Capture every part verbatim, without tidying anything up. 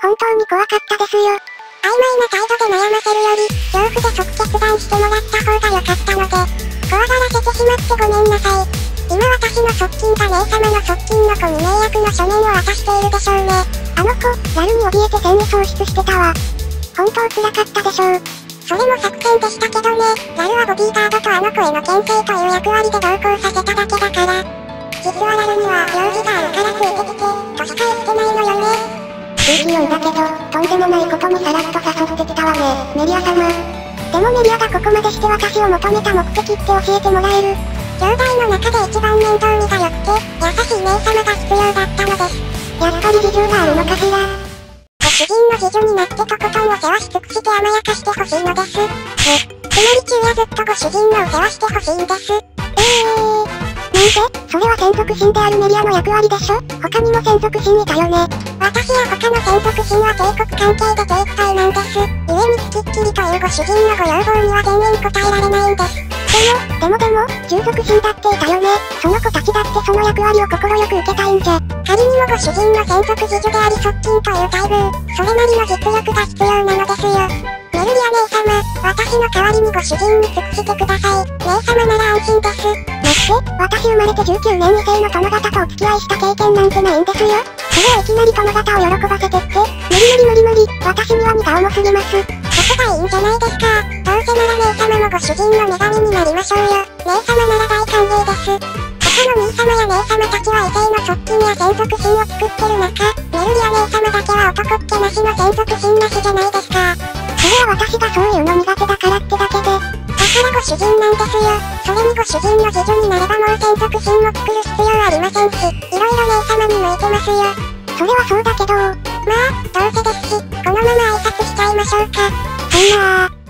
本当に怖かったですよ。曖昧な態度で悩ませるより、恐怖で即決断してもらった方が良かったので、怖がらせてしまってごめんなさい。今私の側近が姉様の側近の子に迷惑の書面を渡しているでしょうね。あの子、ラルに怯えて戦意喪失してたわ。本当辛かったでしょう。それも作戦でしたけどね。ラルはボディーガードとあの子への牽制という役割で同行させただけだから。実はラルには用事があるからついてきて、としか言ってないのよね。空気読んだけど、とんでもないことにさらっと誘ってきたわね、メリア様。でもメリアがここまでして私を求めた目的って教えてもらえる？兄弟の中で一番面倒見が良くて、優しい姉様が必要だったのです。やっぱり事情があるのかしら。ご主人の次女になってとことんお世話し尽くして甘やかしてほしいのです。え、つまり昼夜ずっとご主人のお世話してほしいんです。えー。なんで？それは専属神であるメリアの役割でしょ？他にも専属神いたよね。私や他の専属神は帝国関係で手いっぱいなんです。故につきっきりというご主人のご要望には全然応えられないんです。でも、でもでも、従属神だっていたよね。その子たちだってその役割を快く受けたいんじゃ。仮にもご主人の専属次女であり側近という待遇、それなりの実力が必要なのですよ。メルリア姉様、私の代わりにご主人に尽くしてください。姉様なら安心です。待って、私生まれてじゅうきゅうねん以上の殿方とお付き合いした経験なんてないんですよ。それをいきなり殿方を喜ばせてって、無理無理無理無理、私には荷が重すぎます。そこがいいんじゃないですか。どうせなら姉様もご主人の女神になりましょうよ。姉様なら大歓迎です。他の兄様や姉様たちは異性の側近や専属神を作ってる中、メルリア姉様だけは男っ気なしの専属神なしじゃないですか。それは私がそういうの苦手だからってだけで。だからご主人なんですよ。それにご主人の次女になればもう専属神を作る必要ありませんし、いろいろ姉様に向いてますよ。それはそうだけど、まあ、どうせですし、このまま挨拶しちゃいましょうか。そんなー。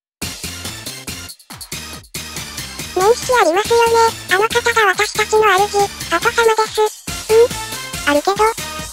面識ありますよね。あの方が私たちの主、パパ様です。うん。あるけど。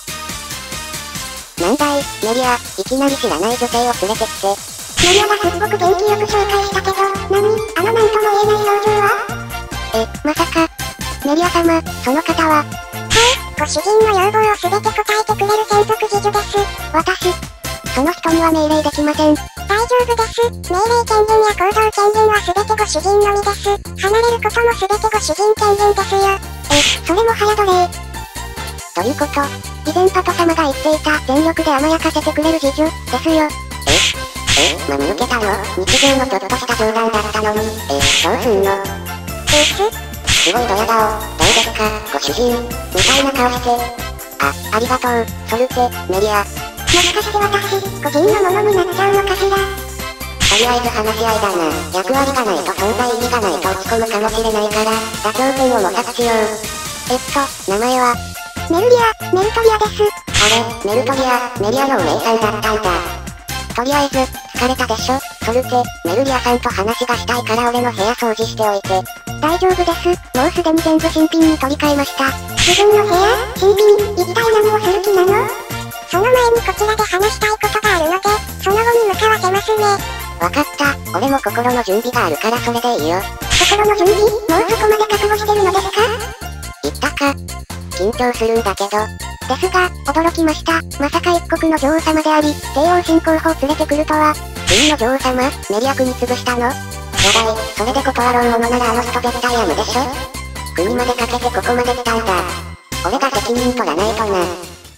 なんだい、メリア、いきなり知らない女性を連れてきて。 メリアがすっごく元気よく紹介したけど、何？あのなんとも言えない表情は？ え、まさか。メリア様、その方は？ はい、ご主人の要望をすべて答えてくれる専属次女です。 私、その人には命令できません。 大丈夫です。命令権限や行動権限はすべてご主人のみです。離れることもすべてご主人権限ですよ。 え、それも早奴隷。ということ、以前パト様が言っていた全力で甘やかせてくれる次女、ですよ。ええ、真に受けたの？日常のちょっとした冗談だったのに、え、どうすんの？ ですすごいドヤ顔、どうですか、ご主人、みたいな顔して。あ、ありがとう、ソルテ、メリア。 もしかして私、個人のものになっちゃうのかしら？ とりあえず話し合いだな。役割がないと存在意義がないと落ち込むかもしれないから、妥協点を模索しよう。えっと、名前は？ メルリア、メルトリアです。 あれ、メルトリア、メリアのお姉さんだったんだ。とりあえず、疲れたでしょ、ソルテ、メルリアさんと話がしたいから俺の部屋掃除しておいて。 大丈夫です。もうすでに全部新品に取り替えました。自分の部屋？新品？一体何をする気なの？その前にこちらで話したいことがあるので、その後に向かわせますね。 わかった。俺も心の準備があるからそれでいいよ。 心の準備？もうそこまで覚悟してるのですか？ 言ったか。緊張するんだけど。 ですが、驚きました。まさか一国の女王様であり、帝王新候補を連れてくるとは。 国の女王様、メリア国潰したの？やばい、それで断ろうものならあの人絶対やむでしょ？国までかけてここまで来たんだ。俺が責任取らないとな。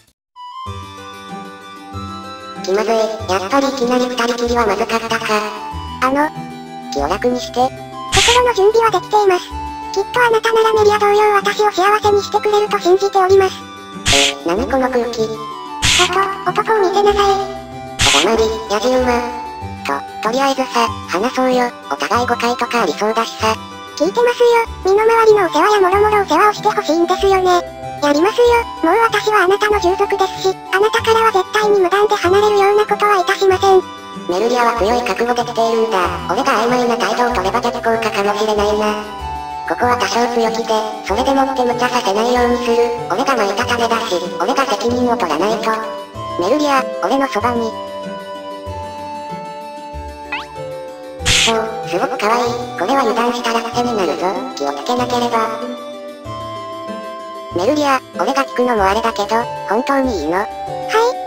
気まずい。やっぱりいきなり二人きりはまずかったか。 あの、 気を楽にして。 心の準備はできています。きっとあなたならメリア同様私を幸せにしてくれると信じております。 え、何この空気。 あと、男を見せなさい。 おだまり、やじ馬。と、とりあえずさ、話そうよ。お互い誤解とかありそうだしさ。 聞いてますよ。身の回りのお世話やもろもろお世話をしてほしいんですよね。やりますよ。もう私はあなたの従属ですし、あなたからは絶対に無断で離れるようなことはいたしません。 メルリアは強い覚悟で来ているんだ。俺が曖昧な態度を取れば逆効果かもしれないな。ここは多少強気で、それでもって無茶させないようにする。俺が巻いた種だし、俺が責任を取らないと。メルリア、俺のそばに。そう、すごく可愛い。これは油断したら癖になるぞ。気をつけなければ。メルリア、俺が聞くのもあれだけど、本当にいいの？ はい。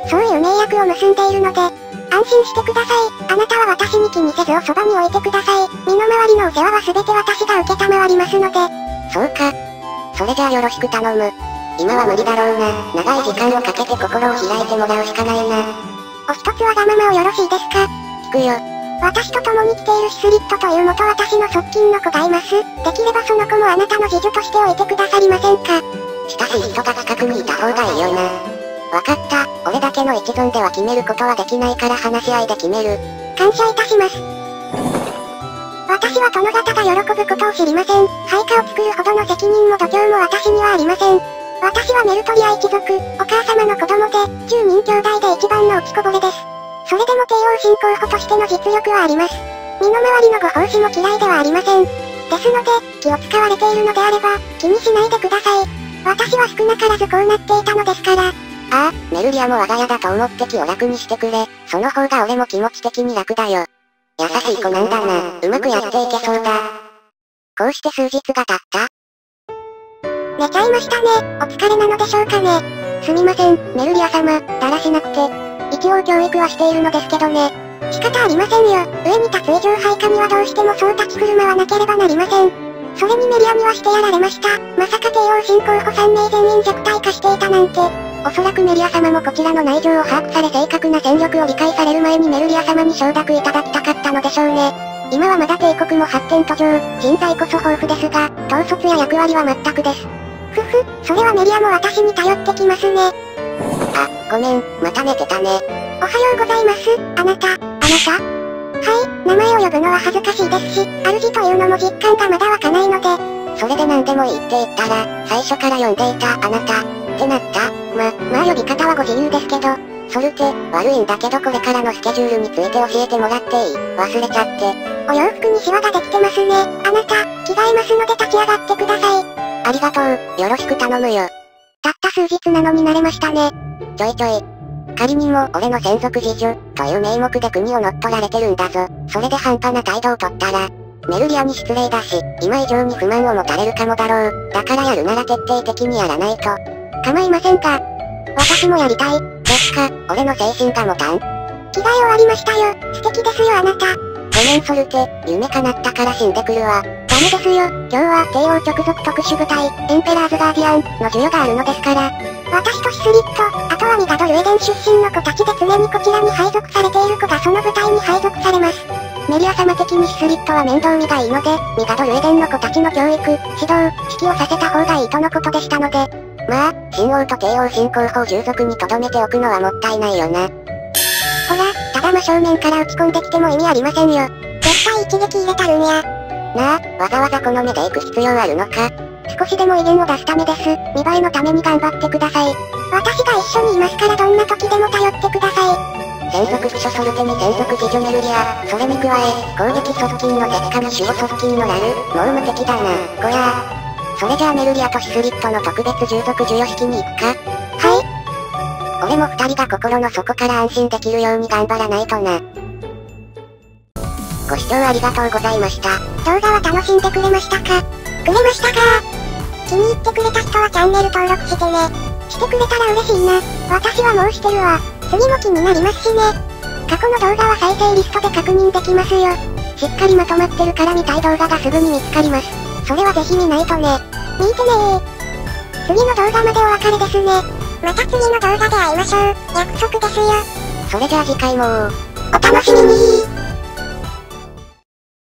そういう盟約を結んでいるので、安心してください。あなたは私に気にせずおそばに置いてください。身の回りのお世話は全て私が受けたまわりますので。 そうか。それじゃあよろしく頼む。今は無理だろうな。長い時間をかけて心を開いてもらうしかないな。 お一つわがままをよろしいですか？ 聞くよ。 私と共に来ているシスリットという元私の側近の子がいます。できればその子もあなたの次女としておいてくださりませんか？ 親しい人が近くにいた方がいいよな。わかった。俺だけの一存では決めることはできないから話し合いで決める。 感謝いたします。私は殿方が喜ぶことを知りません。配下を作るほどの責任も度胸も私にはありません。私はメルトリア一族、お母様の子供で、じゅうにん兄弟で一番の落ちこぼれです。それでも帝王新候補としての実力はあります。身の回りのご奉仕も嫌いではありません。ですので、気を使われているのであれば、気にしないでください。私は少なからずこうなっていたのですから。 ああ、メルリアも我が家だと思って気を楽にしてくれ。その方が俺も気持ち的に楽だよ。優しい子なんだな。うまくやっていけそうだ。こうして数日が経った。 寝ちゃいましたね。お疲れなのでしょうかね。すみません、メルリア様、だらしなくて。一応教育はしているのですけどね。仕方ありませんよ。上に立つ以上配下にはどうしてもそう立ち振る舞わなければなりません。それにメリアにはしてやられました。まさか帝王新候補さん名全員弱体化していたなんて。おそらくメリア様もこちらの内情を把握され正確な戦力を理解される前にメルリア様に承諾いただきたかったのでしょうね。今はまだ帝国も発展途上、人材こそ豊富ですが、統率や役割は全くです。ふふ、それはメリアも私に頼ってきますね。 あ、ごめん、また寝てたね。 おはようございます、あなた、あなた。はい、名前を呼ぶのは恥ずかしいですし、主というのも実感がまだ湧かないので。 それで何でもいいって言ったら、最初から呼んでいたあなた、ってなった。ま、まあ呼び方はご自由ですけど、ソルテ、悪いんだけどこれからのスケジュールについて教えてもらっていい？忘れちゃって。 お洋服にシワができてますね。あなた、着替えますので立ち上がってください。 ありがとう、よろしく頼むよ。 たった数日なのに慣れましたね。 ちょいちょい。仮にも俺の専属次女、という名目で国を乗っ取られてるんだぞ。それで半端な態度を取ったら、メルリアに失礼だし、今以上に不満を持たれるかもだろう。だからやるなら徹底的にやらないと。 構いませんが、私もやりたい。 ですか、俺の精神が持たん？ 着替え終わりましたよ。素敵ですよあなた。 ごめんソルテ、夢叶ったから死んでくるわ。 ダメですよ。今日は帝王直属特殊部隊、エンペラーズガーディアンの授与があるのですから。私とシスリット、あとはミガドルエデン出身の子たちで常にこちらに配属されている子がその部隊に配属されます。メリア様的にシスリットは面倒見がいいので、ミガドルエデンの子たちの教育、指導、指揮をさせた方がいいとのことでしたので。 まあ、新王と帝王新候補を従属に留めておくのはもったいないよな。 ほら、ただ真正面から打ち込んできても意味ありませんよ。絶対一撃入れたるんや。 なあ、わざわざこの目で行く必要あるのか？ 少しでも威厳を出すためです。見栄えのために頑張ってください。私が一緒にいますからどんな時でも頼ってください。 専属秘書ソルテに専属次女メルリア、それに加え、攻撃側近の鉄火の守護側近のラル、もう無敵だな、こりゃあ。それじゃあメルリアとシスリットの特別従属授与式に行くか？ はい。 俺も二人が心の底から安心できるように頑張らないとな。ご視聴ありがとうございました。 動画は楽しんでくれましたか？くれましたか？気に入ってくれた人はチャンネル登録してね。してくれたら嬉しいな。私はもうしてるわ。次も気になりますしね。過去の動画は再生リストで確認できますよ。しっかりまとまってるから見たい動画がすぐに見つかります。それはぜひ見ないとね。見てねー。次の動画までお別れですね。また次の動画で会いましょう。約束ですよ。 それじゃあ次回もお楽しみにー。